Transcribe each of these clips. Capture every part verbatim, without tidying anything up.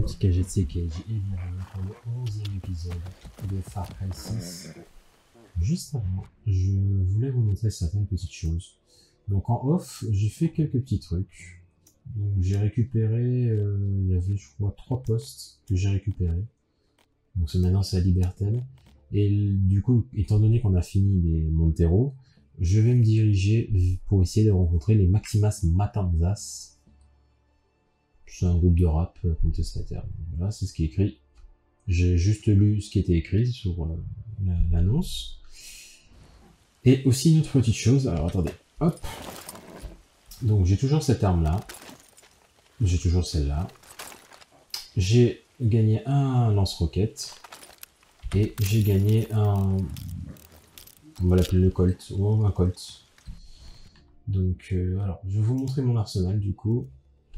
petit K G de C K J et bienvenue pour le onzième épisode de Far Cry six. Juste avant, je voulais vous montrer certaines petites choses. Donc en off, j'ai fait quelques petits trucs. Donc j'ai récupéré, euh, il y avait je crois trois postes que j'ai récupérés. Donc c'est maintenant c'est à Libertel. Et du coup, étant donné qu'on a fini les Montero, je vais me diriger pour essayer de rencontrer les Maximas Matanzas. C'est un groupe de rap contestataire. Voilà, c'est ce qui est écrit. J'ai juste lu ce qui était écrit sur euh, l'annonce. Et aussi une autre petite chose. Alors attendez, hop. Donc j'ai toujours cette arme là. J'ai toujours celle-là. J'ai gagné un lance-roquette. Et j'ai gagné un... On va l'appeler le Colt. Ou un Colt. Donc euh, alors, je vais vous montrer mon arsenal du coup.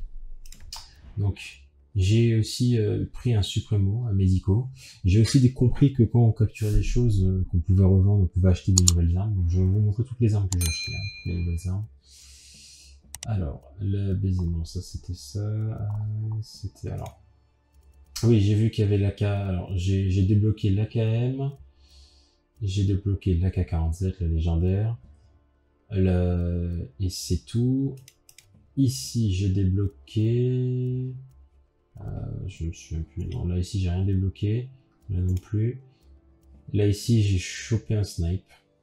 Donc, j'ai aussi euh, pris un Supremo, un Medico. J'ai aussi compris que quand on capturait des choses euh, qu'on pouvait revendre, on pouvait acheter des nouvelles armes. Donc, je vais vous montrer toutes les armes que j'ai achetées, hein, toutes les nouvelles armes. Alors, le baiser, non, ça c'était ça. Euh, c'était alors. Oui, j'ai vu qu'il y avait l'A K. Alors, j'ai débloqué l'A K M. J'ai débloqué l'A K quarante-sept, la légendaire. Le... Et c'est tout. Ici, j'ai débloqué... Euh, je me souviens plus. Non, là, ici, j'ai rien débloqué. Là non plus. Là, ici, j'ai chopé un snipe.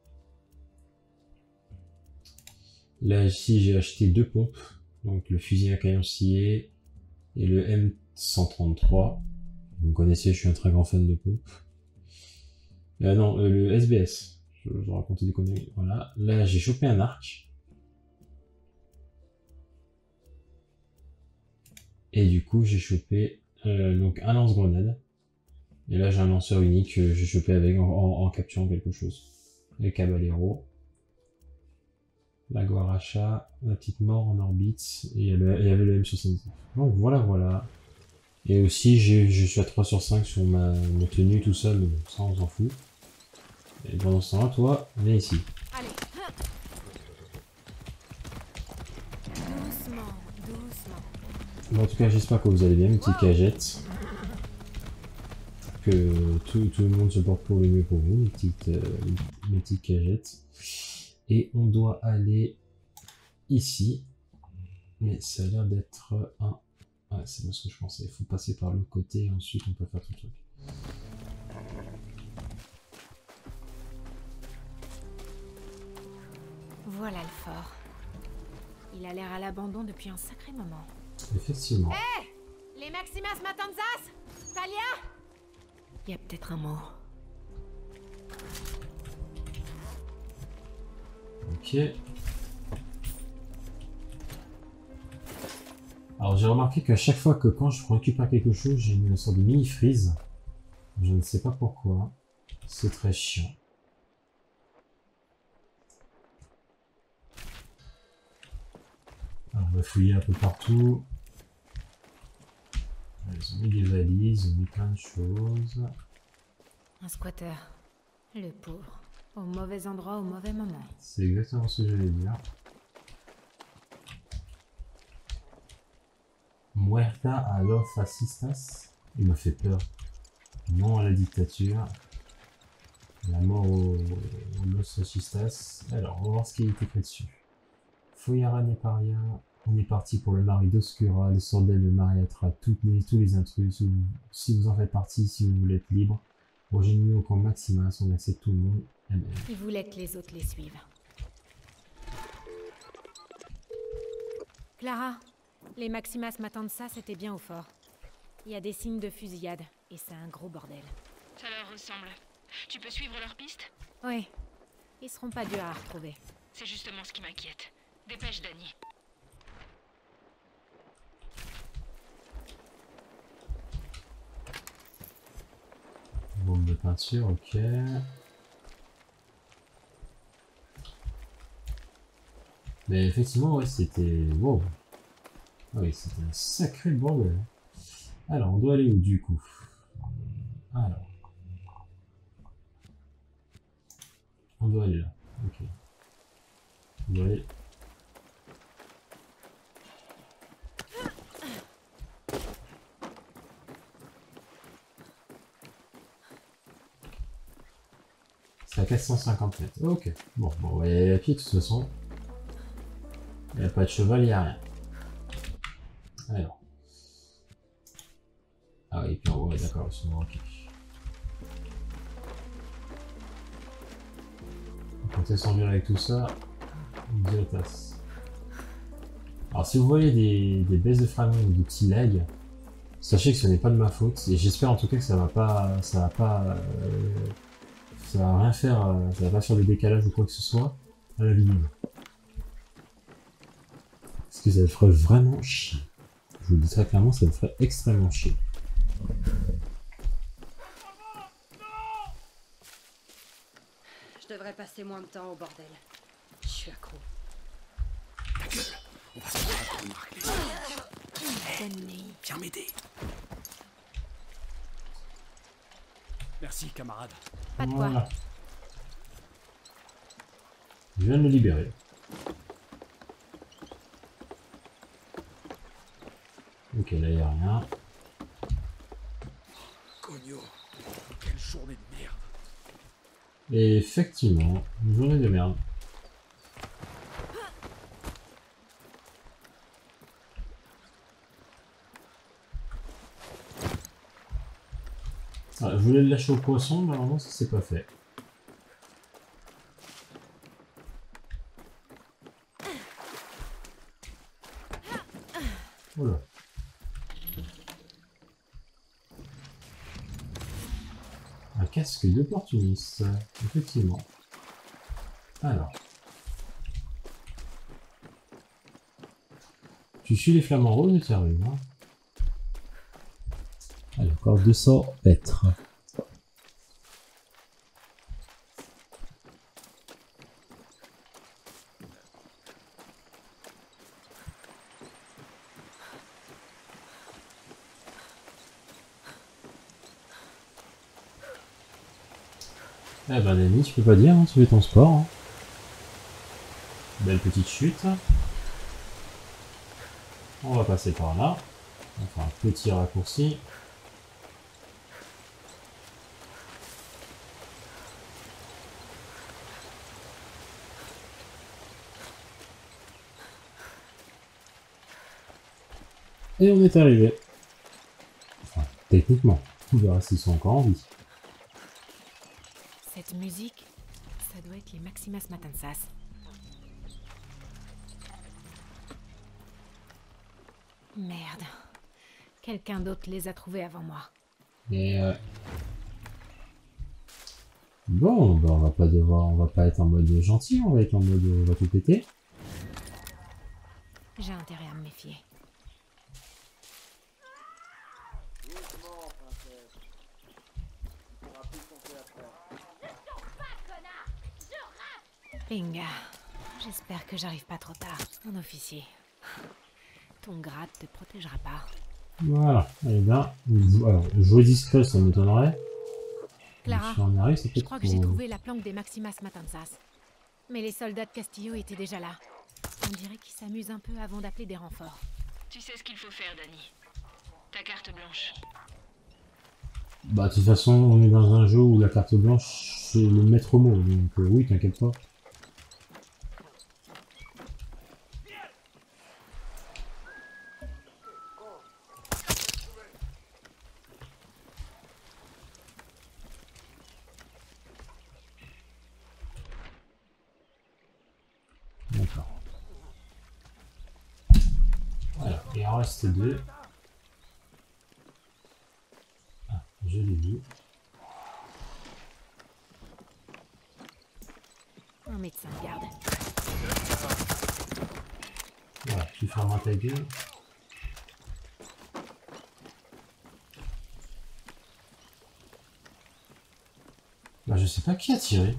Là, ici, j'ai acheté deux pompes. Donc, le fusil à canon scié et le M cent trente-trois. Vous me connaissez, je suis un très grand fan de pompes. Euh, non, euh, le S B S. Je, je racontais des conneries. Voilà. Là, j'ai chopé un arc. Et du coup, j'ai chopé euh, donc un lance-grenade. Et là, j'ai un lanceur unique que j'ai chopé avec en, en, en capturant quelque chose. Le Caballero. La Guaracha, la petite mort en orbite. Et il y avait le M soixante-dix. Donc voilà, voilà. Et aussi, je suis à trois sur cinq sur ma, ma tenue tout seul. Mais bon, ça, on s'en fout. Et pendant ce temps-là, toi, viens ici. Allez. Doucement, doucement. Bon, en tout cas, j'espère que vous allez bien, mes petites cagettes. Que tout, tout le monde se porte pour le mieux pour vous, mes petites, euh, mes petites cagettes. Et on doit aller ici. Mais ça a l'air d'être un... Ouais, c'est bien ce que je pensais. Il faut passer par l'autre côté et ensuite on peut faire tout le truc. Voilà le fort. Il a l'air à l'abandon depuis un sacré moment. Effectivement. Hé hey, les Maximas Matanzas Talia. Il y a peut-être un mot. Ok. Alors j'ai remarqué qu'à chaque fois que quand je récupère quelque chose, j'ai une sorte de mini freeze. Je ne sais pas pourquoi. C'est très chiant. Alors on va fouiller un peu partout. Ils ont mis des valises, ils ont mis plein de choses. Un squatter. Le pauvre. Au mauvais endroit, au mauvais moment. C'est exactement ce que j'allais dire. Muerta a los fascistas. Il me fait peur. Non à la dictature. La mort aux, aux los fascistas. Alors, on va voir ce qui est écrit dessus. Foyara n'est pas rien. On est parti pour le mari d'Oscura, le sordel de Mariatra, toutes les, tous les intrus. Si vous, si vous en faites partie, si vous voulez être libre. Rejoignez-nous au camp Maximas, on accepte tout le monde. Eh ben. Il voulait que les autres les suivent. Clara, les Maximas Matanzas c'était bien au fort. Il y a des signes de fusillade, et c'est un gros bordel. Ça leur ressemble. Tu peux suivre leur piste? Oui, ils seront pas durs à retrouver. C'est justement ce qui m'inquiète. Dépêche, Dani. Bombe de peinture, ok. Mais effectivement, ouais, c'était... Wow. Ah oui, c'était un sacré bordel. Alors, on doit aller où, du coup? Alors. On doit aller là. Ok. On doit aller... C'est à quatre cent cinquante mètres. Ok. Bon, bon, on va y aller à pied de toute façon. Il n'y a pas de cheval, il n'y a rien. Alors. Ah oui, puis en haut, ouais, d'accord, ils sont ok. Quand elle s'en vient avec tout ça, idiotasse. Alors si vous voyez des, des baisses de fragments ou des petits lags, sachez que ce n'est pas de ma faute et j'espère en tout cas que ça va pas, ça va pas, euh, ça va rien faire, euh, ça va pas faire de décalage ou quoi que ce soit à la vidéo. Parce que ça me ferait vraiment chier. Je vous le dis très clairement, ça me ferait extrêmement chier. Je devrais passer moins de temps au bordel. Je suis accro. Ta gueule, on va se faire une raclée. Hey, viens m'aider. Merci, camarade. Pas de quoi. Voilà. Je viens de me libérer. Ok, là il n'y a rien. Cogno, quelle journée de merde. Et effectivement, une journée de merde. Ah, je voulais le lâcher au poisson, mais normalement ça s'est pas fait. Voilà. Un casque d'opportuniste, effectivement. Alors. Tu suis les flamants roses et tu arrives. Hein. Allez, encore deux cents mètres. Eh ben Dani, tu peux pas dire, hein, tu fais ton sport. Hein. Belle petite chute. On va passer par là. On va faire un petit raccourci. Et on est arrivé. Enfin, techniquement. On verra s'ils sont encore en vie. Cette musique, ça doit être les Maximas Matanzas. Merde. Quelqu'un d'autre les a trouvés avant moi. Et euh... bon, bah on va pas devoir, on va pas être en mode gentil, on va être en mode on va tout péter. J'ai intérêt à me méfier. Inga, j'espère que j'arrive pas trop tard, mon officier. Ton grade te protégera pas. Voilà, et bien, alors, jouer discret, ça m'étonnerait. Clara, si on y arrive, c'est je peut-être crois que pour... j'ai trouvé la planque des Maximas Matanzas. Mais les soldats de Castillo étaient déjà là. On dirait qu'ils s'amusent un peu avant d'appeler des renforts. Tu sais ce qu'il faut faire, Dani. Ta carte blanche. Bah, de toute façon, on est dans un jeu où la carte blanche, c'est le maître mot, donc euh, oui, t'inquiète pas. D'accord. Voilà, il en reste deux. Ah, je l'ai vu. Un médecin de garde. Voilà, tu fermes ta gueule. Bah, je sais pas qui a tiré.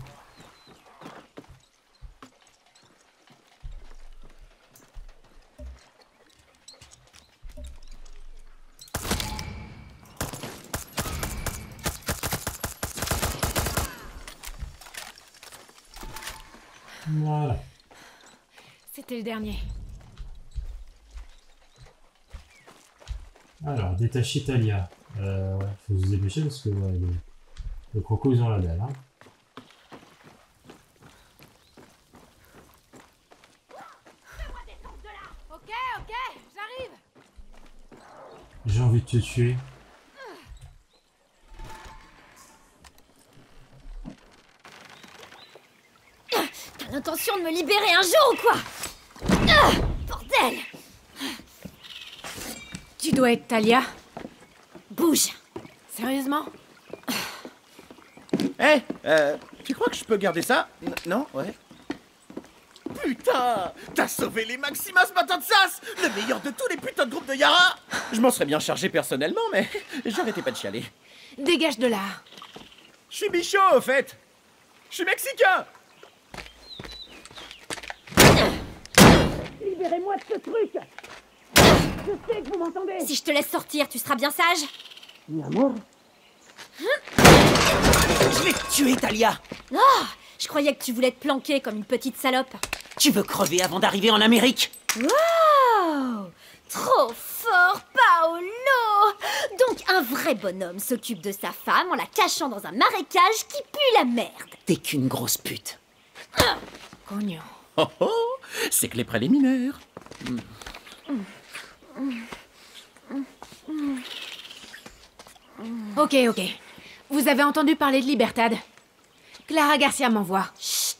Voilà. C'était le dernier. Alors, détacher Talia. Euh, ouais, faut se dépêcher parce que ouais, le, le croco, ils ont la dalle. Hein. J'ai envie de te tuer. T'as l'intention de me libérer un jour ou quoi? Ah, bordel! Tu dois être Talia. Bouge! Sérieusement? Hé, hey, euh, tu crois que je peux garder ça? N non? Ouais. Putain! T'as sauvé les Maximas Matanzas! Le meilleur de tous les putains de groupes de Yara! Je m'en serais bien chargé personnellement, mais j'arrêtais pas de chialer. Dégage de là. Je suis bichot, au fait! Je suis mexicain! Libérez-moi de ce truc! Je sais que vous m'entendez! Si je te laisse sortir, tu seras bien sage? Mi amour? Je l'ai tué, Talia! Oh! Je croyais que tu voulais te planquer comme une petite salope. Tu veux crever avant d'arriver en Amérique? Wow! Trop fort, Paolo! Donc un vrai bonhomme s'occupe de sa femme en la cachant dans un marécage qui pue la merde. T'es qu'une grosse pute. Ah. Cognon. Oh oh! C'est que les préliminaires. Ok, ok. Vous avez entendu parler de Libertad? Clara Garcia m'envoie. Chut.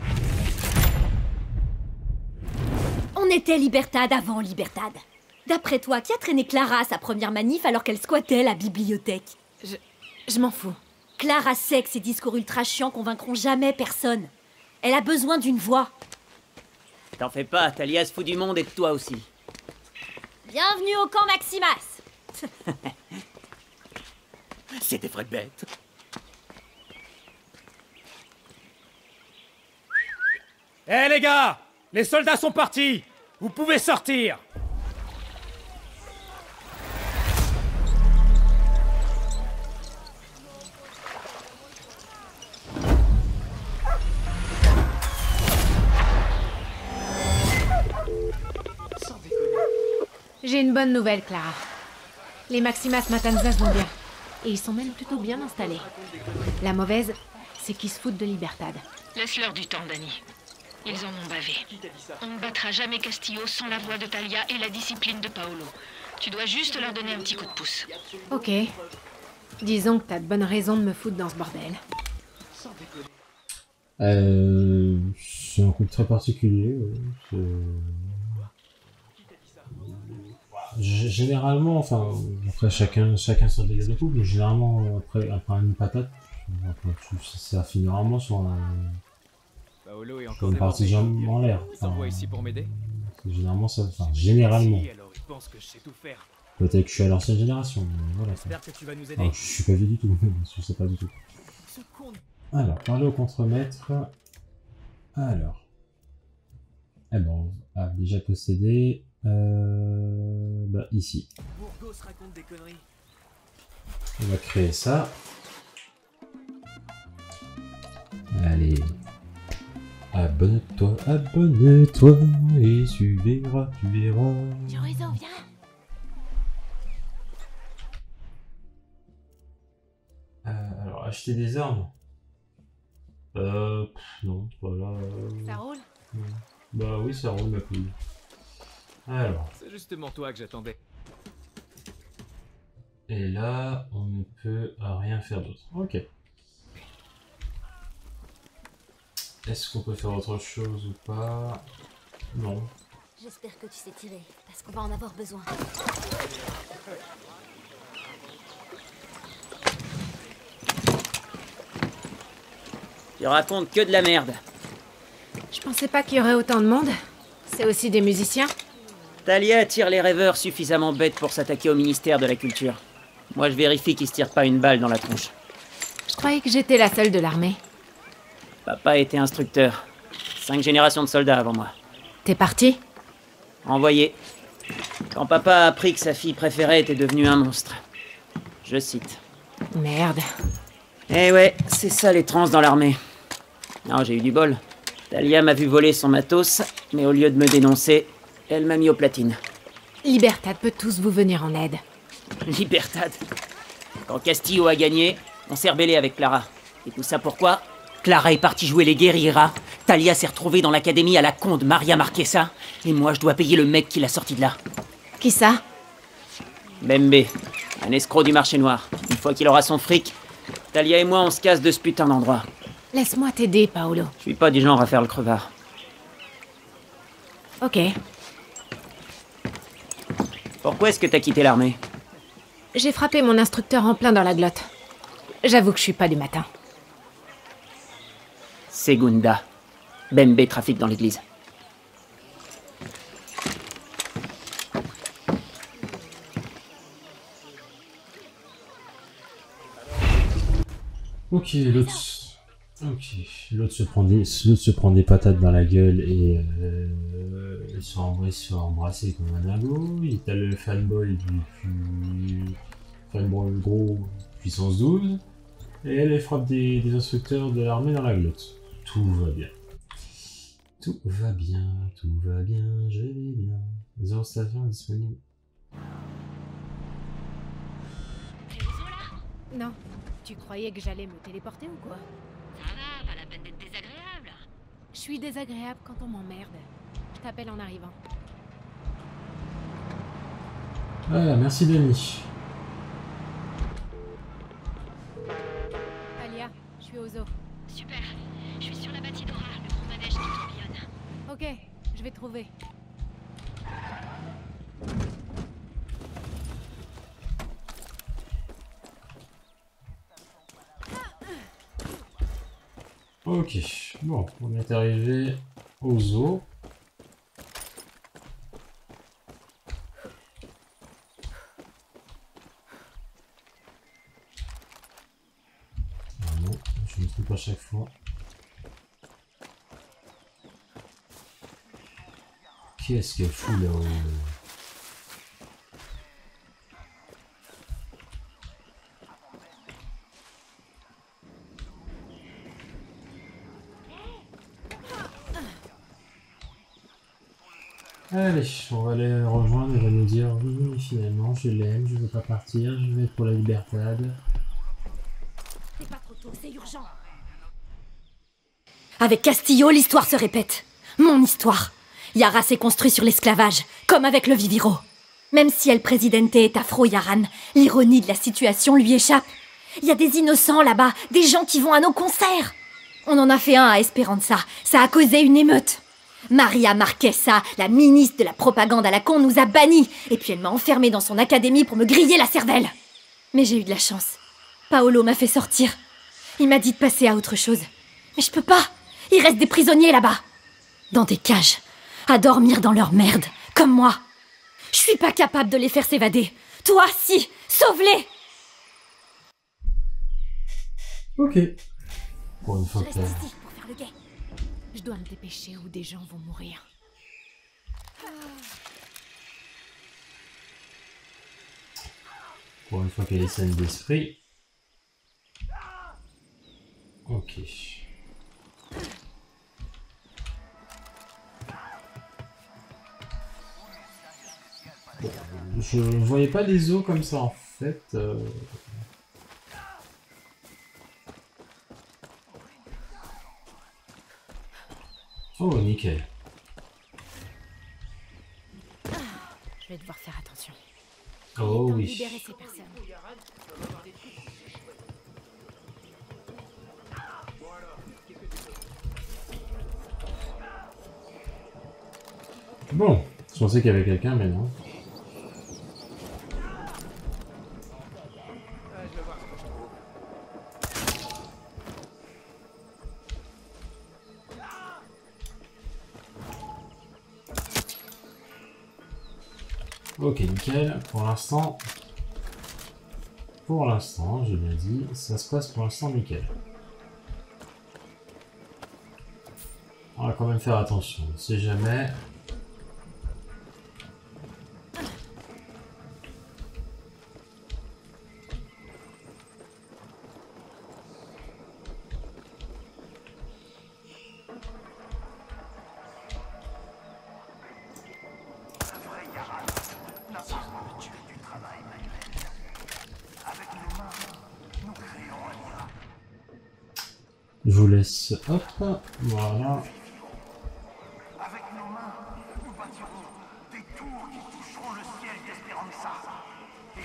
On était Libertad avant Libertad. D'après toi, qui a traîné Clara à sa première manif alors qu'elle squattait la bibliothèque? Je... je m'en fous. Clara sait que ses discours ultra chiants convaincront jamais personne. Elle a besoin d'une voix. T'en fais pas, Talia se fout du monde et de toi aussi. Bienvenue au camp Maximas. C'est des vraies bêtes. Hé hey, les gars! Les soldats sont partis! Vous pouvez sortir! J'ai une bonne nouvelle, Clara. Les Maximas Matanzas vont bien. Et ils sont même plutôt bien installés. La mauvaise, c'est qu'ils se foutent de Libertad. Laisse-leur du temps, Dani. Ils en ont bavé. On ne battra jamais Castillo sans la voix de Talia et la discipline de Paolo. Tu dois juste leur donner un petit coup de pouce. Ok. Disons que t'as de bonnes raisons de me foutre dans ce bordel. Euh, c'est un coup très particulier. Ouais. Généralement, enfin, après chacun, chacun son délire de couple, mais généralement après, après une patate, ça finit rarement sur, un, Paolo est sur encore une partie de jambe en l'air. Enfin, ici pour m'aider. Généralement, ça, enfin, généralement. Alors, il pense que je sais tout faire. Peut-être que je suis à l'ancienne génération, mais voilà. J'espère que tu vas nous aider. Alors, je suis pas vieux du tout, je sais pas du tout. Alors, parler au contremaître. Alors. Eh ben, on a déjà possédé. Euh, bah, ici. Burgos raconte des conneries. On va créer ça. Allez. Abonne-toi, abonne-toi et tu verras, tu verras. Chorizo, viens. Euh, alors, acheter des armes. Euh, pff, non, voilà. Euh... Ça roule? Bah oui, ça roule ma couille. Alors. C'est justement toi que j'attendais. Et là, on ne peut rien faire d'autre. Ok. Est-ce qu'on peut faire autre chose ou pas? Non. J'espère que tu sais tirer, parce qu'on va en avoir besoin. Tu racontes que de la merde. Je pensais pas qu'il y aurait autant de monde. C'est aussi des musiciens? Talia tire les rêveurs suffisamment bêtes pour s'attaquer au ministère de la Culture. Moi, je vérifie qu'ils se tirent pas une balle dans la tronche. Je croyais que j'étais la seule de l'armée. Papa était instructeur. Cinq générations de soldats avant moi. T'es parti? Envoyé. Quand papa a appris que sa fille préférée était devenue un monstre. Je cite. Merde. Eh ouais, c'est ça les trans dans l'armée. Non, j'ai eu du bol. Talia m'a vu voler son matos, mais au lieu de me dénoncer, elle m'a mis aux platines. Libertad peut tous vous venir en aide. Libertad. Quand Castillo a gagné, on s'est rebellé avec Clara. Et tout ça pourquoi? Clara est partie jouer les guerrieras, Talia s'est retrouvée dans l'académie à la con de Maria Marquesa, et moi je dois payer le mec qui l'a sorti de là. Qui ça? Bembe, un escroc du marché noir. Une fois qu'il aura son fric, Talia et moi on se casse de ce putain d'endroit. Laisse-moi t'aider, Paolo. Je suis pas du genre à faire le crevard. Ok. Pourquoi est-ce que t'as quitté l'armée? J'ai frappé mon instructeur en plein dans la glotte. J'avoue que je suis pas du matin. Segunda. Bembe trafique dans l'église. Ok, l'autre... Ok, l'autre se prend des... l'autre se prend des patates dans la gueule et... Euh... Ils sont embrassés, embrassés comme un dingo. Il y a le fanboy du... du... Fanboy gros puissance douze. Et elle, elle frappe des, des instructeurs de l'armée dans la glotte. Tout va bien. Tout va bien, tout va bien, je vais bien. Zéro station disponible. Non. Tu croyais que j'allais me téléporter ou quoi? Ça va, pas la peine d'être désagréable. Je suis désagréable quand on m'emmerde. Je t'appelle en arrivant. Ah, merci Denis. Talia, je suis au zoo. Super. Je suis sur la Batidora, le gros manège qui tourbillonne. Ok, je vais te trouver. Ok, bon, on est arrivé au zoo. Ah non, je me trompe à chaque fois. Qu'est-ce qu'elle fout là-haut? Allez, on va aller rejoindre, elle va nous dire oui, finalement, je l'aime, je veux pas partir, je vais pour la libertad. C'est pas trop tôt, c'est urgent. Avec Castillo, l'histoire se répète. Mon histoire. Yara s'est construit sur l'esclavage, comme avec le Viviro. Même si El Presidente est afro-Yaran, l'ironie de la situation lui échappe. Il y a des innocents là-bas, des gens qui vont à nos concerts. On en a fait un à Esperanza, ça a causé une émeute. Maria Marquesa, la ministre de la propagande à la con, nous a bannis. Et puis elle m'a enfermée dans son académie pour me griller la cervelle. Mais j'ai eu de la chance. Paolo m'a fait sortir. Il m'a dit de passer à autre chose. Mais je peux pas. Il reste des prisonniers là-bas. Dans des cages. À dormir dans leur merde. Comme moi. Je suis pas capable de les faire s'évader. Toi, si. Sauve-les. Ok. Pour une fois que... Je reste ici pour faire le guet. Je dois me dépêcher ou des gens vont mourir. Pour une fois qu'elle est saine d'esprit. Ok. Bon, je voyais pas les os comme ça en fait. Euh... Oh, nickel. Je vais devoir faire attention. Oh oui. Libérer ces personnes. Bon, je pensais qu'il y avait quelqu'un, mais non. Ok, nickel. Pour l'instant, pour l'instant, j'ai bien dit, ça se passe pour l'instant nickel. On va quand même faire attention, on ne sait jamais. Je vous laisse, hop, voilà. Avec nos mains, nous bâtirons des tours qui toucheront le ciel d'Espéranza.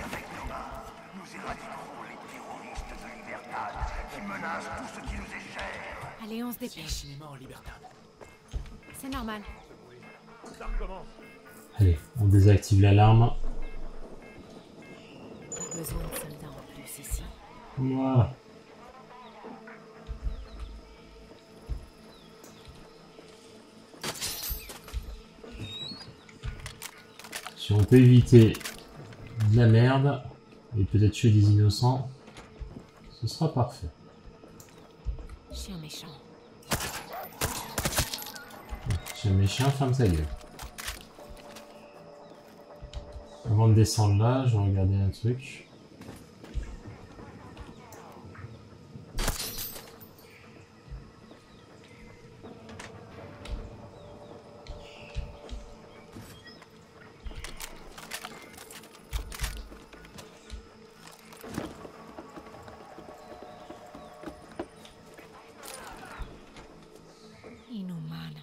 qui menace tout ce qui nous est cher. Allez, on se dépêche. Cinéma en liberté. C'est normal. Ça recommence. Allez, on désactive l'alarme. Pas besoin de soldats en plus ici. Voilà. Si on peut éviter de la merde et peut-être tuer des innocents, ce sera parfait. Chien méchant. Chien méchant, ferme sa gueule. Avant de descendre là, je vais regarder un truc. Inhumano.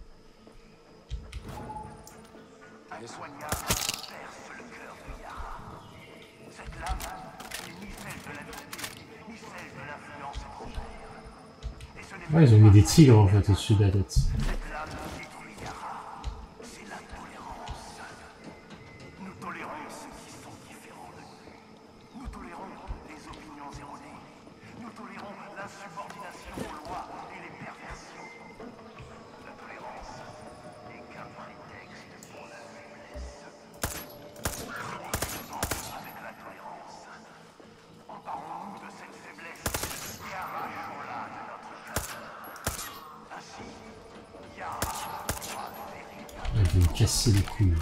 Soignard perce le cœur de Yara. Cette lame n'est ni celle de la vérité, ni celle de l'influence étrangère. Et ce n'est Ouais, ils ont mis des tigres en fait au-dessus de la tête. cette lame qui détruit Yara, c'est la tolérance. Nous tolérons ceux qui sont différents de nous. Nous tolérons les opinions erronées. Nous tolérons l'insubordination aux lois et les perversions. La tolérance n'est qu'un prétexte pour la faiblesse. Finissons avec la tolérance. Emparons-nous de cette faiblesse et arrachons-la de notre cœur. Ainsi, Yara pourra véritablement. Ouais, je vais me casser les couilles.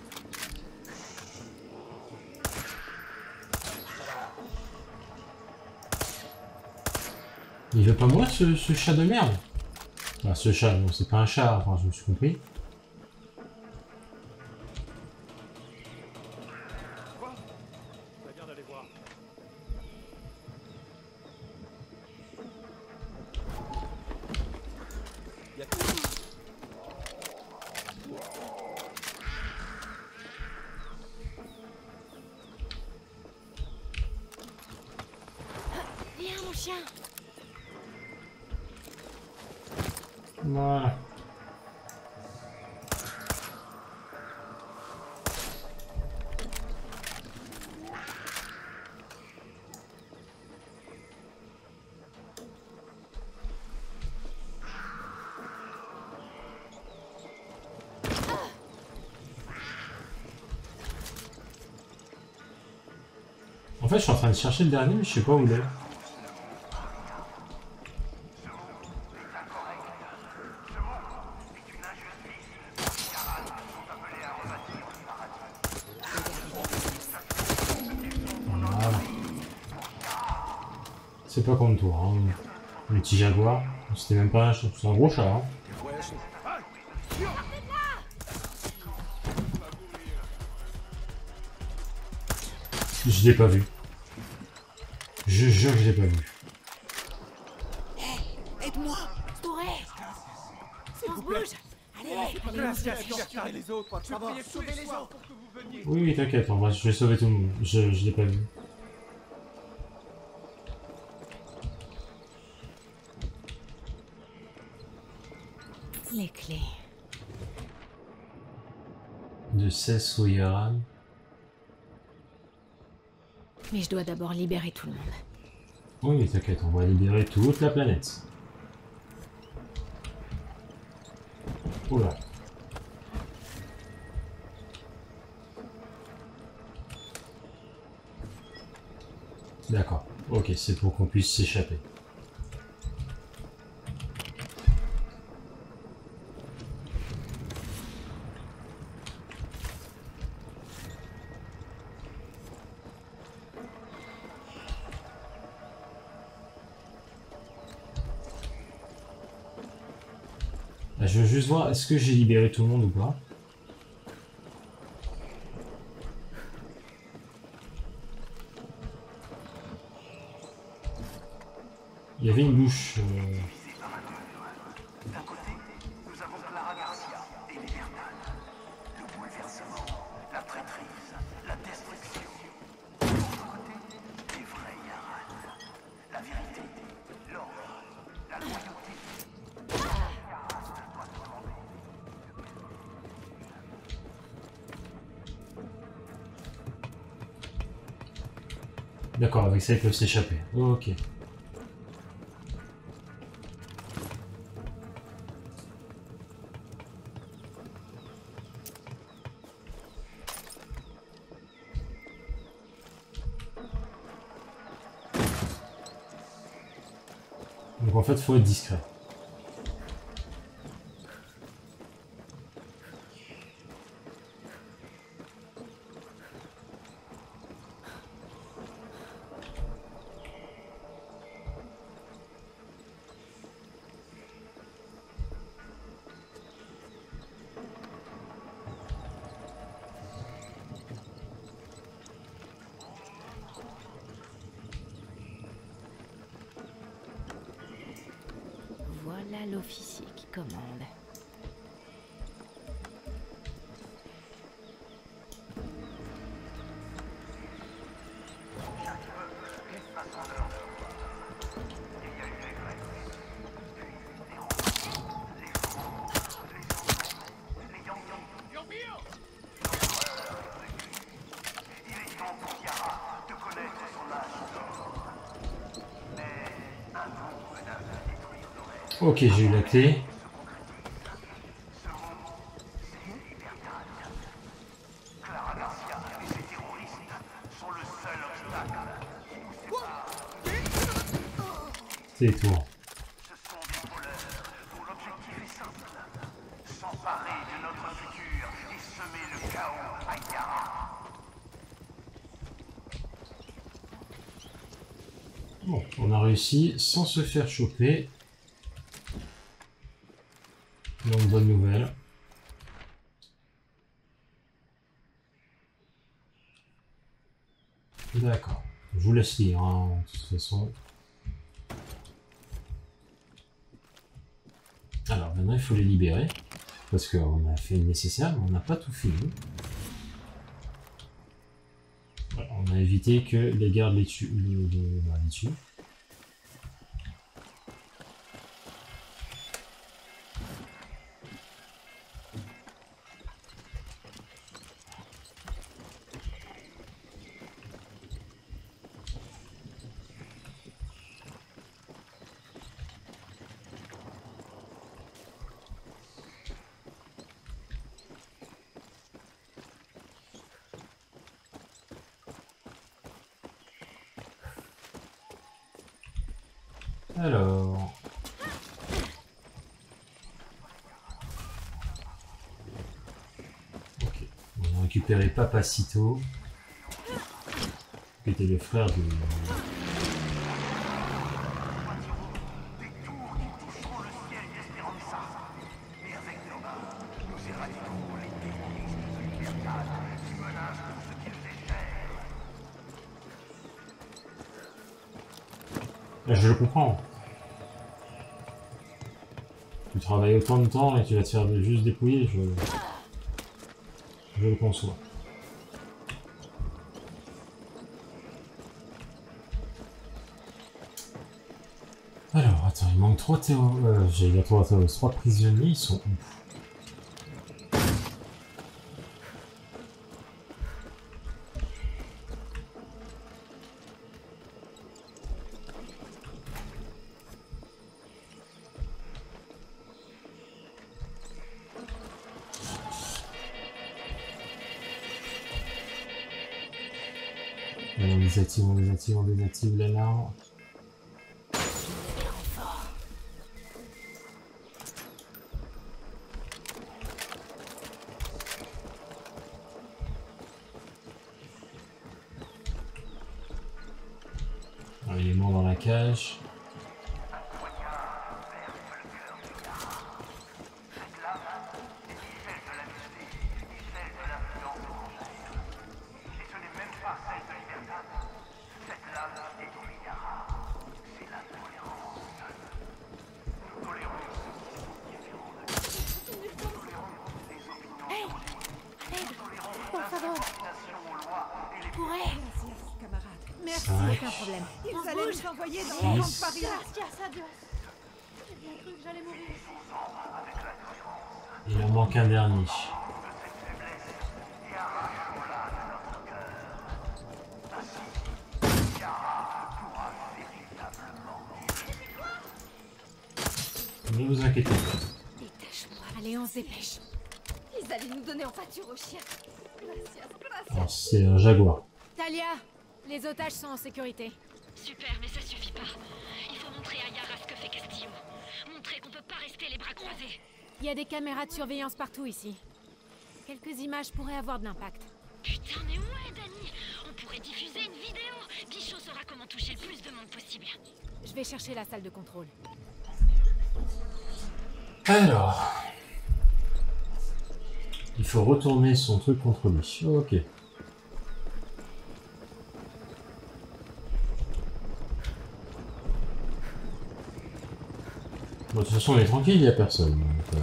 Il veut pas mourir ce, ce chat de merde? Enfin, ce chat, non, c'est pas un chat, enfin, je me suis compris. Quoi? Ça vient d'aller voir. Y a que... Viens, mon chien. Voilà. En fait, je suis en train de chercher le dernier, mais je sais pas où il est. Voilà. C'est pas comme toi, hein. Le petit jaguar. C'était même pas un chat, c'est un gros chat. Hein. Je l'ai pas vu. Je jure que je l'ai pas vu. Aide-moi. Touré. On se bouge. Allez, allez, on se dépêche. les autres, ça va. Sauver les autres pour que vous veniez. Oui, oui, t'inquiète, on va, je vais sauver tout le monde. Je, je l'ai pas vu. Les clés. De Cess au Yaran. Mais je dois d'abord libérer tout le monde. Oui, mais t'inquiète, on va libérer toute la planète. Oula. D'accord. Ok, c'est pour qu'on puisse s'échapper. Là, je veux juste voir, est-ce que j'ai libéré tout le monde ou pas? Il y avait une bouche. Euh... D'un côté, nous avons Clara Garcia et les Verdun. Le bouleversement, la traîtrise, la destruction. De l'autre côté, les vrais Yaran. La vérité D'accord, avec ça ils peuvent s'échapper. Oh, ok. Donc en fait, faut être discret. Voilà l'officier qui commande. Ok, j'ai eu la clé. C'est tout. Bon, on a réussi sans se faire choper. Donc bonne nouvelle. D'accord. Je vous laisse lire, hein, de toute façon. Alors maintenant il faut les libérer. Parce qu'on a fait le nécessaire, mais on n'a pas tout fini. Voilà, on a évité que les gardes les tuent. Les, les, bah, les tuent. Alors... Ok, on a récupéré Papacito, qui était le frère de... Je le comprends. Tu travailles autant de temps et tu vas te faire juste dépouiller, je, je le conçois. Alors, attends, il manque trois théo... Euh, j'ai dit trois théo... trois prisonniers, ils sont où? On désactive, on désactive, on désactive l'alarme. Alors, il est mort dans la cage. Merci, aucun problème. Il fallait nous envoyer dans le camp de paria. J'ai bien cru que j'allais mourir. Il en manque un dernier. Ne vous inquiétez pas. Dépêche-moi. Allez, on se dépêche. Ils allaient nous donner en pâture aux chiens. Gracias, gracias. Alors, c'est un jaguar. Talia, les otages sont en sécurité. Super, mais ça suffit pas. Il faut montrer à Yara ce que fait Castillo. Montrer qu'on peut pas rester les bras croisés. Il y a des caméras de surveillance partout ici. Quelques images pourraient avoir de l'impact. Putain, mais ouais, Dani. On pourrait diffuser une vidéo. Bichot saura comment toucher le plus de monde possible. Je vais chercher la salle de contrôle. Alors... Il faut retourner son truc contre lui. Ok. Bon, de toute façon, on est tranquille, il n'y a personne. Donc, euh...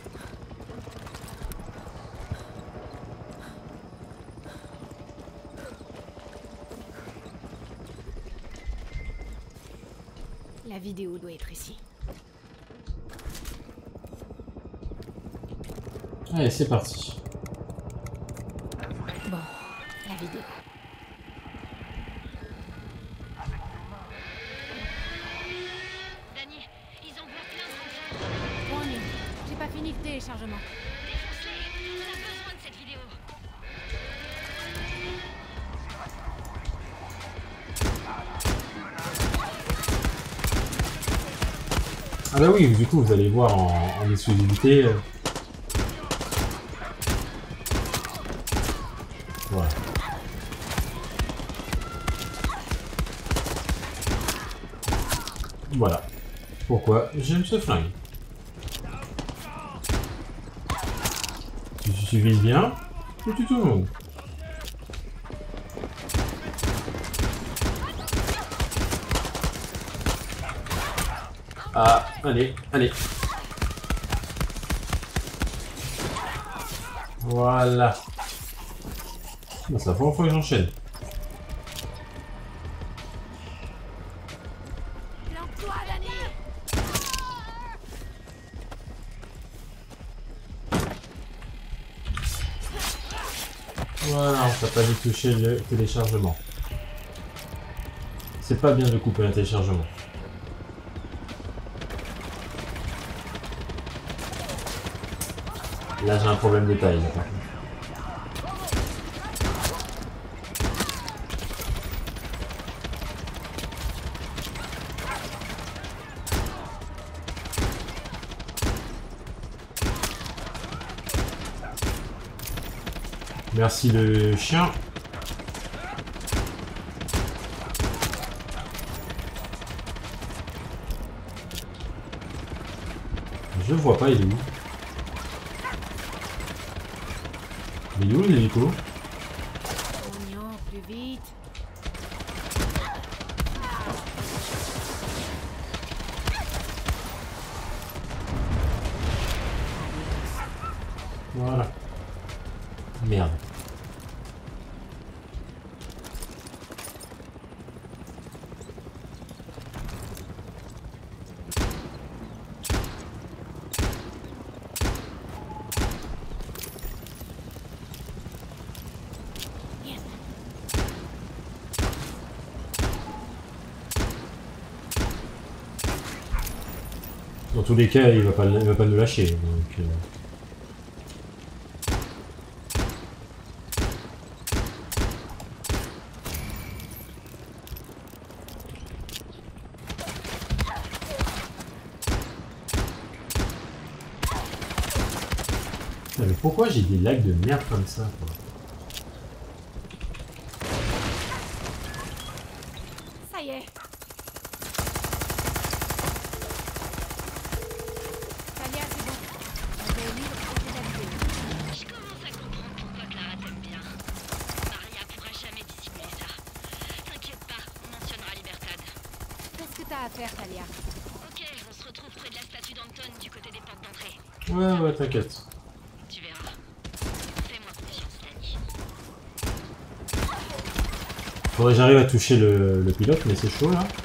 La vidéo doit être ici. Allez, c'est parti. Bon, la vidéo. Dani, ils envoient plein de renforts. Bon, Neil, j'ai pas fini le téléchargement. Défonce-les. On a besoin de cette vidéo. Ah bah oui, du coup, vous allez voir en, en exclusivité... Euh... Voilà. Voilà. Pourquoi j'aime ce flingue. Tu suivis bien, tu tues tout le monde. Ah, allez, allez. Voilà. Bon, ça fait une fois que j'enchaîne. Planque-toi, Dani. Voilà, on t'a pas dû toucher le téléchargement. C'est pas bien de couper un téléchargement. Là j'ai un problème de taille. Là, par contre. Merci le chien. Je vois pas, il est où? Il est où l'hélico? Oignon, plus vite. Voilà. Merde. Dans tous les cas, il va pas, il va pas nous lâcher. Donc, euh... Mais pourquoi j'ai des lags de merde comme ça, quoi? Ça y est. Talia, c'est bon. On est libre pour tes habitudes. Je commence à comprendre pourquoi Clara t'aime bien. Maria pourra jamais dissimuler ça. T'inquiète pas, on mentionnera Libertad. Qu'est-ce que t'as à faire, Talia? Ok, on se retrouve près de la statue d'Anton du côté des portes d'entrée. Ouais, ouais, t'inquiète. Tu verras. Fais-moi confiance, Dani. Faudrait que j'arrive à toucher le, le pilote, mais c'est chaud là.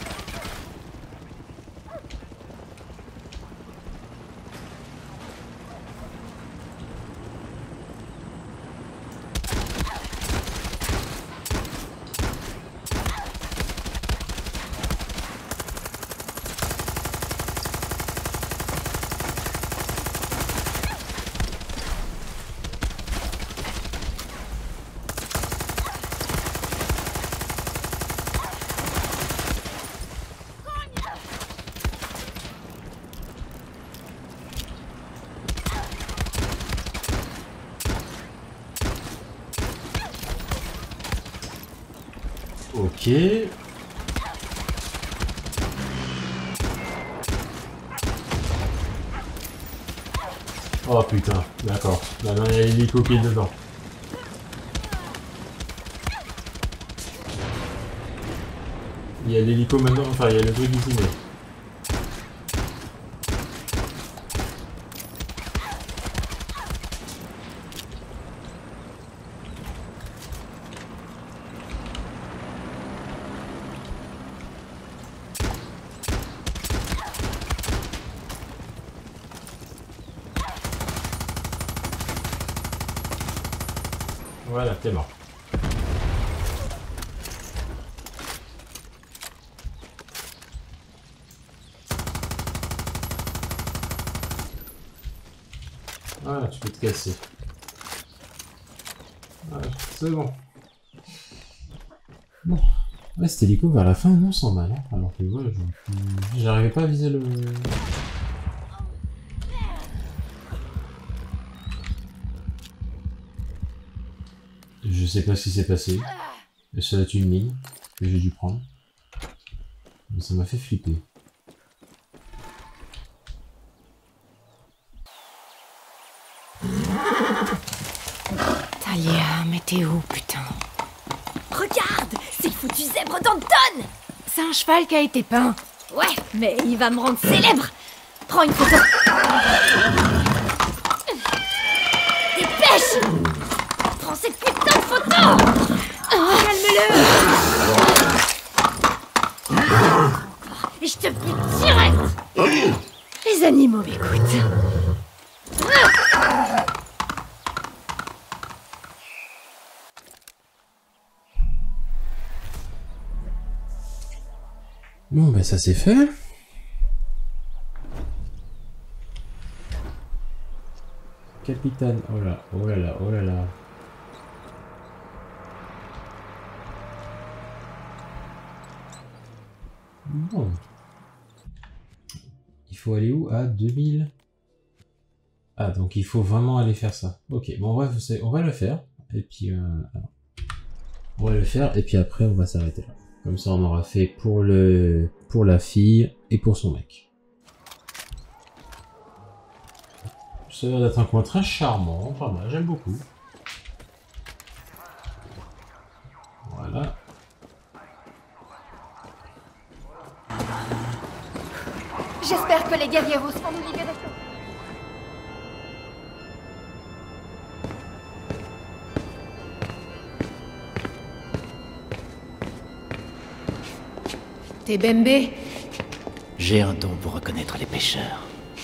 Ok. Oh putain, d'accord. Maintenant il y a l'hélico qui est dedans. Il y a l'hélico maintenant, enfin il y a le truc ici, mais... Voilà, t'es mort. Voilà, tu peux te casser. Voilà, c'est bon. Bon. Ouais, cet hélico vers la fin, non, sans mal. Hein. Alors que voilà, je... j'arrivais pas à viser le... Je sais pas ce qui s'est passé. Et ça va être une ligne que j'ai dû prendre. Mais ça m'a fait flipper. Talia, mais t'es où, putain? Regarde, c'est le foutu zèbre d'Anton. C'est un cheval qui a été peint. Ouais, mais il va me rendre célèbre. Prends une photo. Dépêche. Prends cette putain de photo. Oh, calme-le. Et je te bute direct. Les animaux m'écoutent. Bon, ben ça c'est fait. Capitaine, oh là, oh là là, oh là là. Bon. Il faut aller où? À deux mille. Ah, donc il faut vraiment aller faire ça. Ok, bon bref, on va le faire. Et puis, euh, alors. on va le faire, et puis après on va s'arrêter là. Comme ça on aura fait pour le pour la fille et pour son mec. Ça a l'air d'être un coin très charmant, pas mal, j'aime beaucoup. Voilà. J'espère que les guerrieros seront nous libérer. T'es Bembe? J'ai un don pour reconnaître les pêcheurs.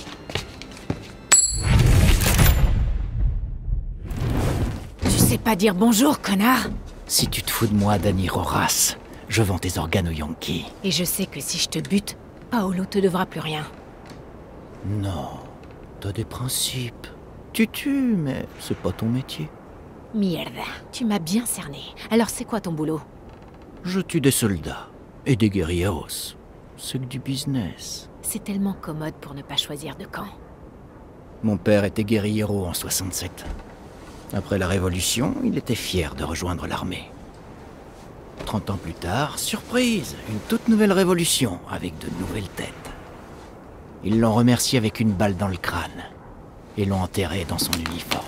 Tu sais pas dire bonjour, connard? Si tu te fous de moi, Dani Rojas, je vends tes organes aux Yankees. Et je sais que si je te bute, Paolo te devra plus rien. Non, t'as des principes. Tu tues, mais c'est pas ton métier. Merde, tu m'as bien cerné. Alors c'est quoi ton boulot? Je tue des soldats et des guerrilleros. C'est que du business. C'est tellement commode pour ne pas choisir de camp. Mon père était guerrillero en soixante-sept. Après la Révolution, il était fier de rejoindre l'armée. Trente ans plus tard, surprise, une toute nouvelle révolution avec de nouvelles têtes. Ils l'ont remercié avec une balle dans le crâne et l'ont enterré dans son uniforme.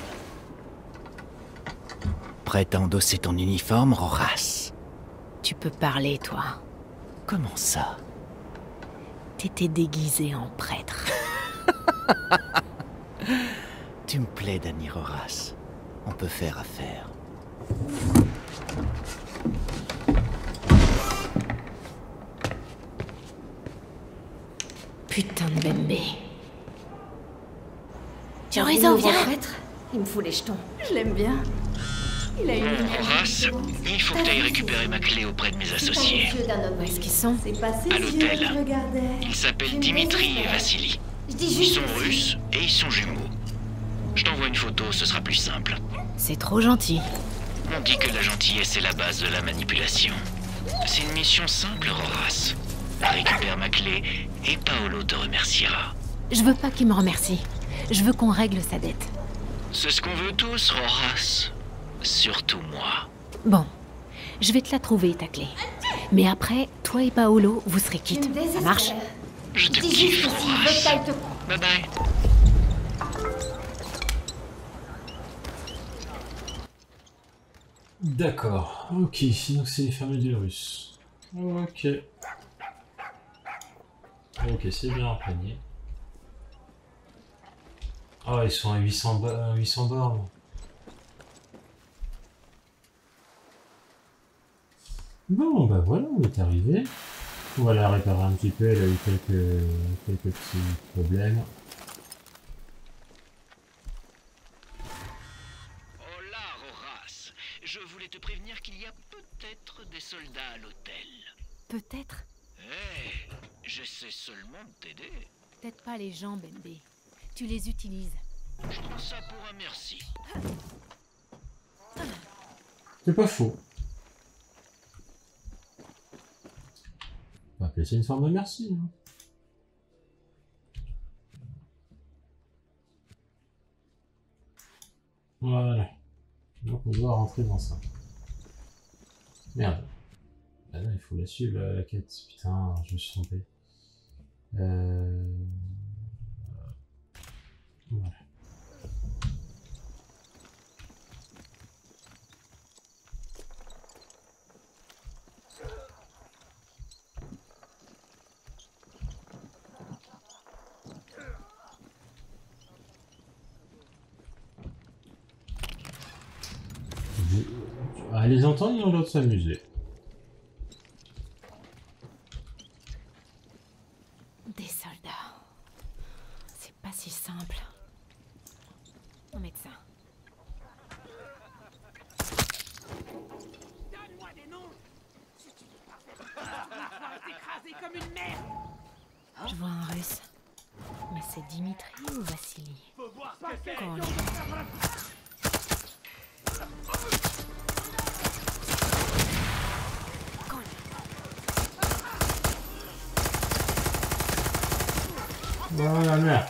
Prêt à endosser ton uniforme, Rojas? Tu peux parler, toi. Comment ça? T'étais déguisé en prêtre. Tu me plais, Dani Rojas. On peut faire affaire. Putain de Bembe. Tu as raison, viens. Il me fout les jetons. Je l'aime bien. Il a une Rojas, il faut que tu ailles récupérer ma clé auprès de mes associés. Où est-ce qu'ils sont? À l'hôtel. Ils s'appellent Dimitri et Vassili. Ils sont russes et ils sont jumeaux. Je t'envoie une photo, ce sera plus simple. C'est trop gentil. On dit que la gentillesse est la base de la manipulation. C'est une mission simple, Rojas. Récupère ma clé et Paolo te remerciera. Je veux pas qu'il me remercie. Je veux qu'on règle sa dette. C'est ce qu'on veut tous, Rojas. Surtout moi. Bon. Je vais te la trouver, ta clé. Mais après, toi et Paolo, vous serez quittes. Ça marche? Je te kiffe, Horace. Bye bye. D'accord, ok, donc c'est les fameux dieux russes. Ok. Ok, c'est bien imprégné. Ah, ils sont à huit cents, ba- huit cents bornes. Bon, bah voilà, on est arrivé. On va la réparer un petit peu, elle a eu quelques, quelques petits problèmes. Oh là, Horace, je voulais te prévenir qu'il y a peut-être des soldats à l'hôtel. Peut-être. Eh, j'essaie seulement de t'aider. Peut-être pas les gens, Bembe. Tu les utilises. Je prends ça pour un merci. C'est pas faux. On va appeler ça une forme de merci. Hein. Voilà. Donc on doit rentrer dans ça. Merde. Ah non, il faut la suivre la, la quête. Putain, je me suis trompé. Euh... Voilà. Ah, les entendre, ils ont l'air de s'amuser. Des soldats. C'est pas si simple. Mon médecin. Donne-moi des noms. Si tu veux pas faire ça va t'écraser comme une merde. Je vois un russe. Mais c'est Dimitri ou Vassili? Faut voir ce que c'est. Quand Voilà, merde.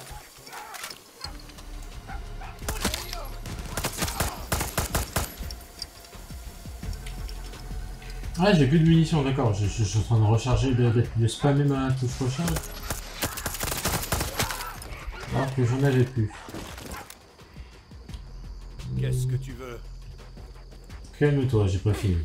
Ah, j'ai plus de munitions, d'accord. Je, je, je suis en train de recharger, de, de, de spammer ma touche recharge. Alors que j'en avais plus. Qu'est-ce que tu veux? Calme-toi, j'ai pas fini.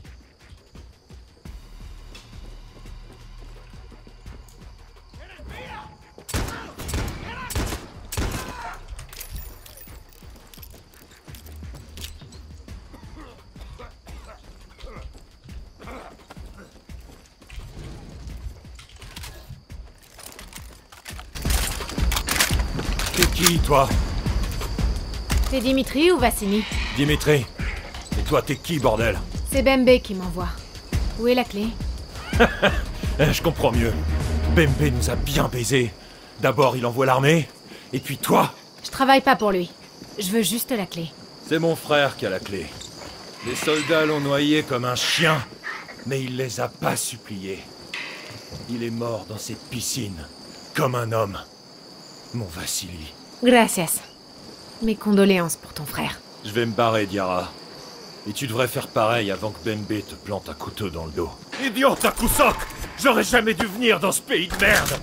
T'es qui, toi? C'est Dimitri ou Vassili? Dimitri. Et toi, t'es qui, bordel? C'est Bembe qui m'envoie. Où est la clé? Je comprends mieux. Bembe nous a bien baisés. D'abord, il envoie l'armée, et puis toi. Je travaille pas pour lui. Je veux juste la clé. C'est mon frère qui a la clé. Les soldats l'ont noyé comme un chien, mais il les a pas suppliés. Il est mort dans cette piscine, comme un homme. Mon Vassili. Gracias. Mes condoléances pour ton frère. Je vais me barrer, Diara. Et tu devrais faire pareil avant que Bembe te plante un couteau dans le dos. Idiot, Takusok! J'aurais jamais dû venir dans ce pays de merde!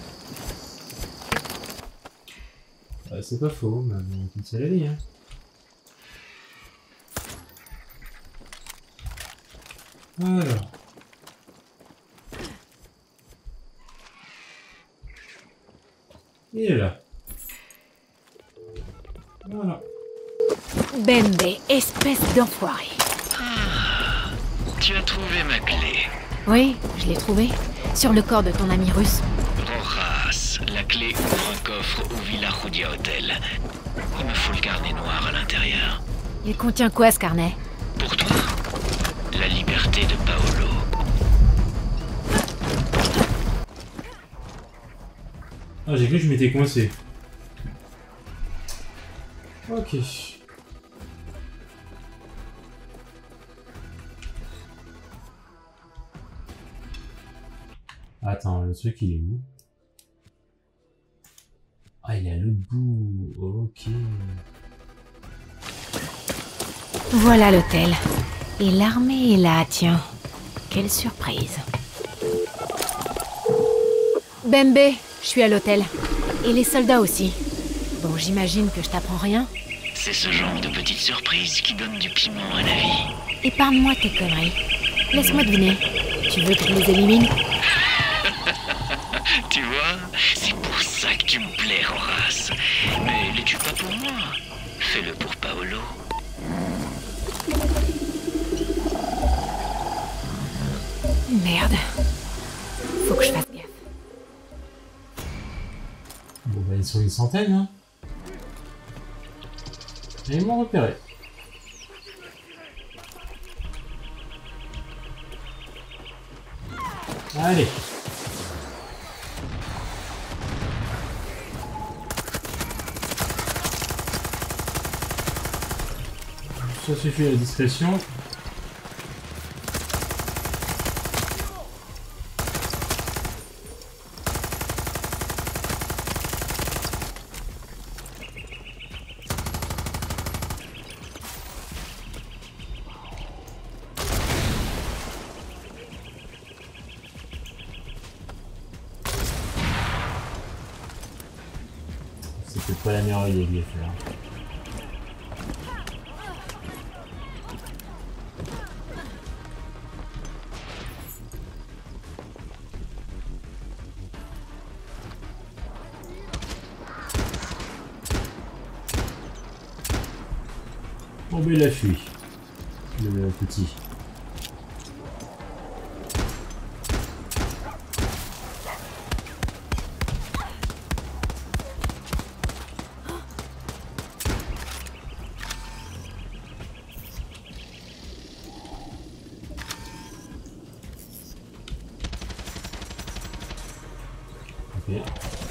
Euh, c'est pas faux, mais bon, qui c'est la vie, hein. Alors. Il est là. Voilà. Bembe, espèce d'enfoiré. Ah, tu as trouvé ma clé. Oui, je l'ai trouvée. Sur le corps de ton ami russe. Horace, la clé ouvre un coffre au Villa Rudia Hotel. Il me faut le carnet noir à l'intérieur. Il contient quoi, ce carnet? Pour toi, la liberté de Paolo. Ah, j'ai cru que je m'étais coincé. Ok. Attends, le truc il est où? Ah, il est à l'autre bout. Ok. Voilà l'hôtel. Et l'armée est là, tiens. Quelle surprise. Bembe, je suis à l'hôtel. Et les soldats aussi. Bon, j'imagine que je t'apprends rien. C'est ce genre de petites surprises qui donnent du piment à la vie. Épargne-moi tes conneries. Laisse-moi deviner. Tu veux que je les élimine? Tu vois, c'est pour ça que tu me plais, Horace. Mais les tue pas pour moi. Fais-le pour Paolo. Merde. Faut que je fasse gaffe. Bon bah ils sont une centaine, hein. Et ils m'ont repéré. Allez. Ça suffit la discrétion. C'est pas la meilleure idée de les faire. Bon ben il a fui, le petit. Ok.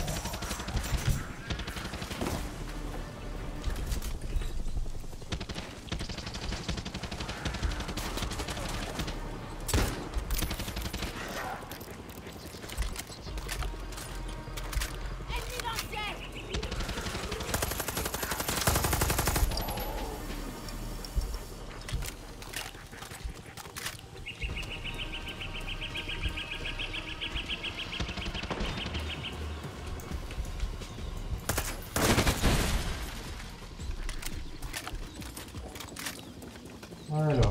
Alors.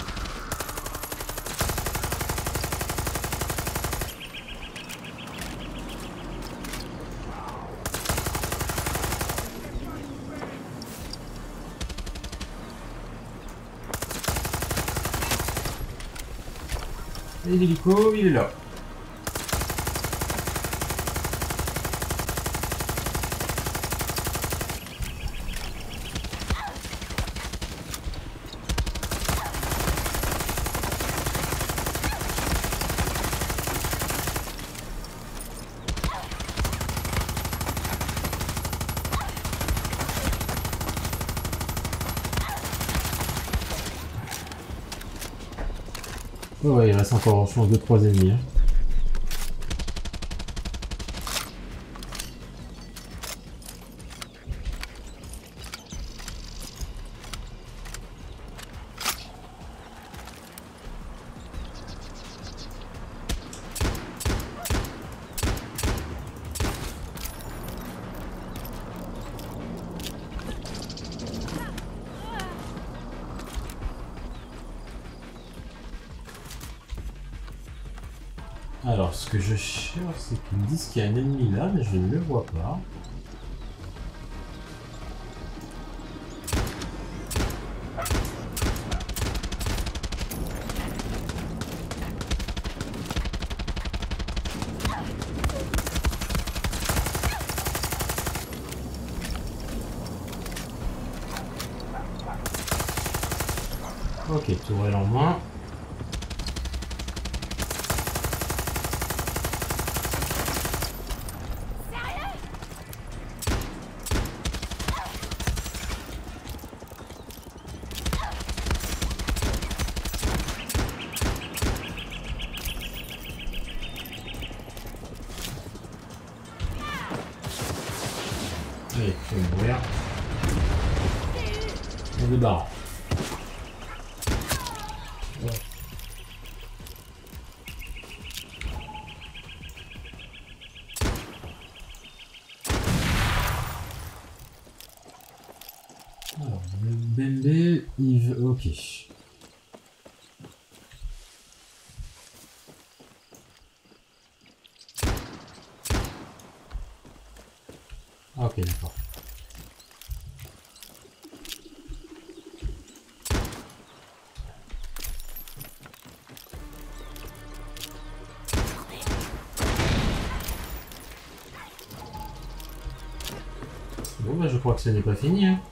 Et l'hélico, il est là. Oh ouais, il reste encore, je pense, deux trois ennemis. Hein. Alors, ce que je cherche, c'est qu'ils me disent qu'il y a un ennemi là, mais je ne le vois pas. Ok, tourelle en moins. Allez, je vais mourir. On débarre. Bembe, Yves, ok. Ok, d'accord. Bon bah je crois que ce n'est pas fini hein.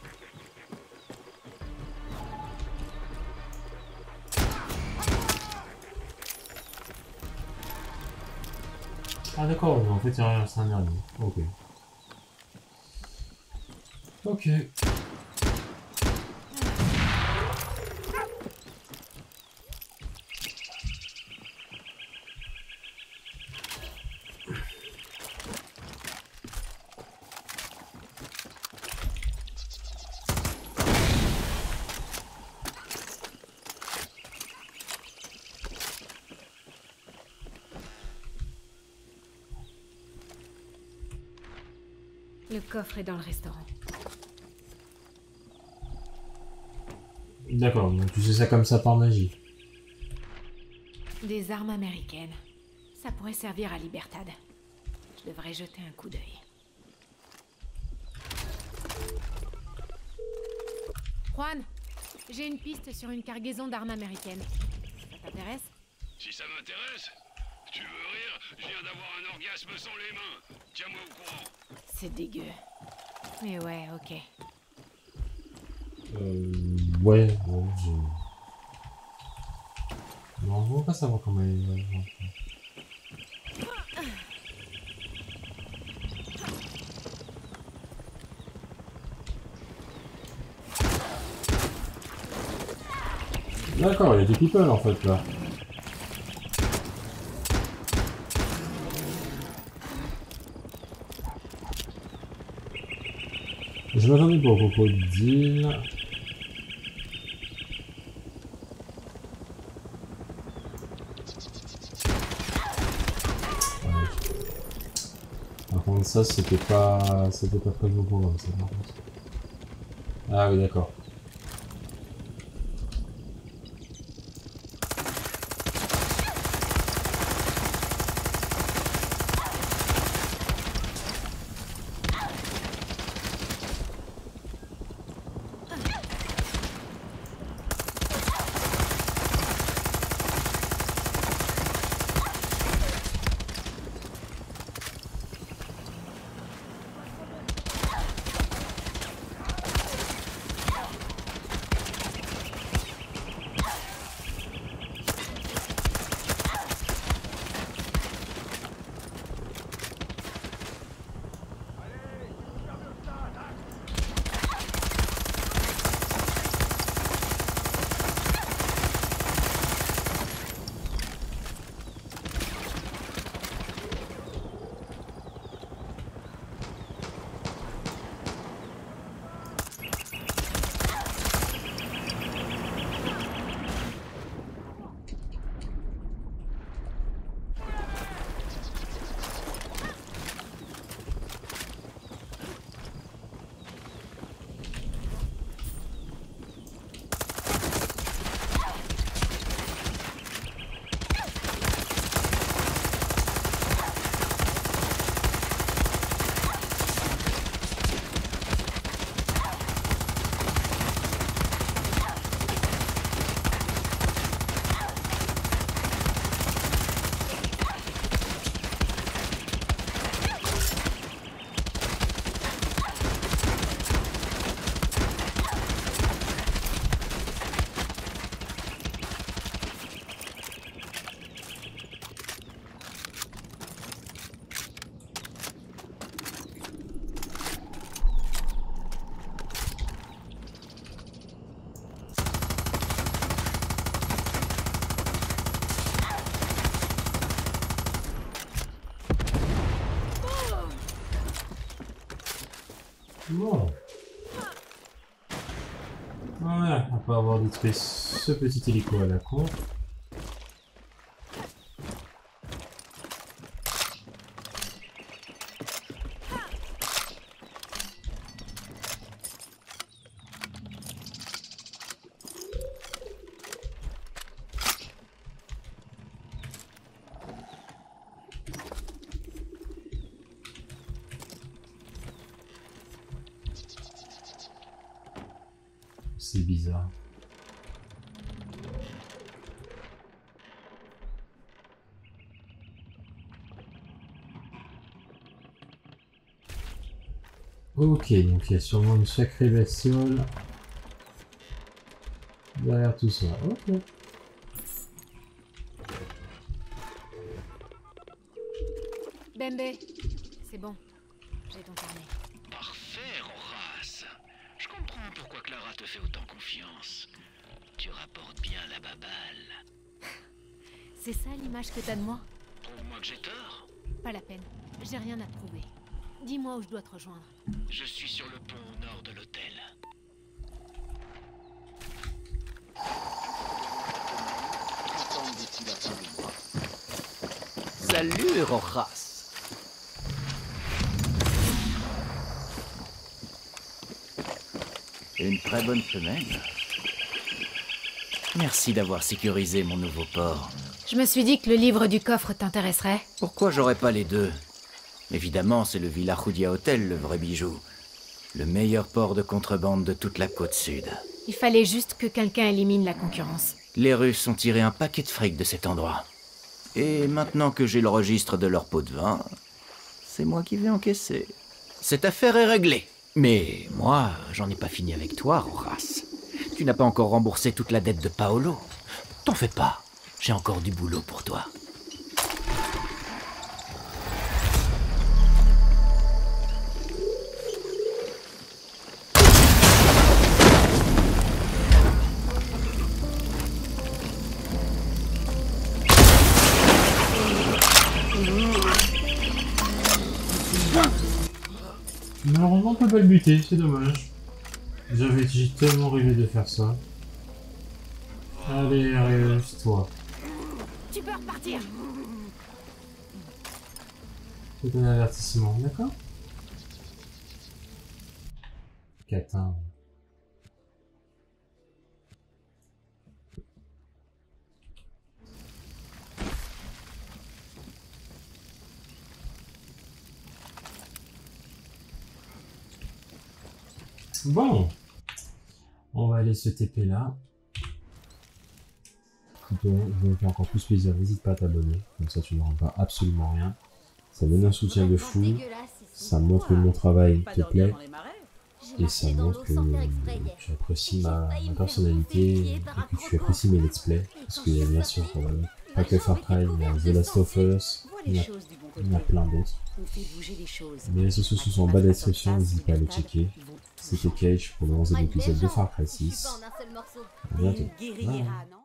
Ah d'accord, en fait c'est un, c'est un dernier. Ok. Ok. Le coffre est dans le restaurant. D'accord, donc tu sais ça comme ça par magie. Des armes américaines. Ça pourrait servir à Libertad. Je devrais jeter un coup d'œil. Juan, j'ai une piste sur une cargaison d'armes américaines. Ça t'intéresse? Si ça m'intéresse? Tu veux rire? Je viens d'avoir un orgasme sans les mains. Tiens-moi au courant. C'est dégueu. Mais ouais, ok. Euh... Ouais, ouais, je... Non, on va pas savoir comment il va. D'accord, il y a des people en fait là. Je m'attendais pour crocodile. Ouais. Par contre ça c'était pas c'était pas très beau pour moi ça par contre. Ah oui d'accord. Bon. Voilà, on peut avoir détruit ce petit hélico à la con. C'est bizarre. Ok, donc il y a sûrement une sacrée bestiole derrière tout ça. Ok. Bembe, c'est bon. J'ai ton carnet. Parfait, Horace. Je comprends pourquoi Clara te fait autant confiance. Tu rapportes bien la baballe. C'est ça l'image que t'as de moi? Prouve-moi que j'ai tort. Pas la peine. J'ai rien à te prouver. Dis-moi où je dois te rejoindre. Je suis sur le pont au nord de l'hôtel. Salut, Horace. Une très bonne semaine. Merci d'avoir sécurisé mon nouveau port. Je me suis dit que le livre du coffre t'intéresserait. Pourquoi j'aurais pas les deux? Évidemment, c'est le Villa Judia Hotel, le vrai bijou. Le meilleur port de contrebande de toute la côte sud. Il fallait juste que quelqu'un élimine la concurrence. Les Russes ont tiré un paquet de fric de cet endroit. Et maintenant que j'ai le registre de leur pot de vin, c'est moi qui vais encaisser. Cette affaire est réglée. Mais moi, j'en ai pas fini avec toi, Horace. Tu n'as pas encore remboursé toute la dette de Paolo. T'en fais pas, j'ai encore du boulot pour toi. Malheureusement, on peut pas le buter, c'est dommage. J'avais j'ai tellement rêvé de faire ça. Allez, réussis-toi. Tu peux repartir. C'est un avertissement, d'accord? Catin. Bon, on va aller se T P là. Donc, je vais me faire encore plus plaisir, n'hésite pas à t'abonner, comme ça tu ne rends pas absolument rien. Ça donne un soutien de fou, ça montre que mon travail te plaît, et ça montre que tu apprécies ma, ma personnalité, et que tu apprécies mes let's play, parce qu'il y a bien sûr euh, pas que Far Cry, il y a The Last of Us, il y a, il y a plein d'autres. Les réseaux sociaux sont en bas de la description, n'hésite pas à les checker. C'était Cage pour le onzième épisode de Far Cry six. A bientôt. Bye.